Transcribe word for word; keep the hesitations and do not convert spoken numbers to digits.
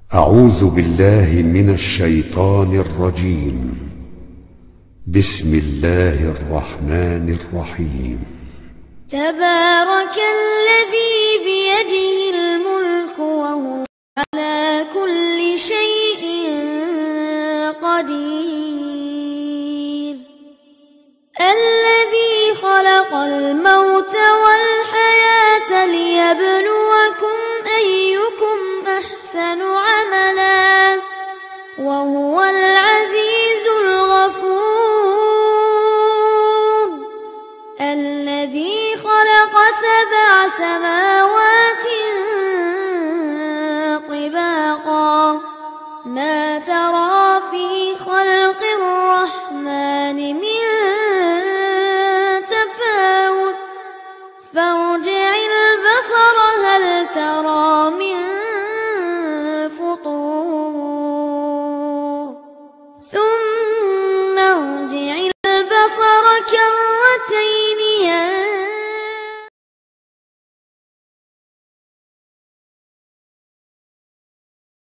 أعوذ بالله من الشيطان الرجيم. بسم الله الرحمن الرحيم. تبارك الذي بيده الملك وهو على كل شيء قدير. الذي خلق الموت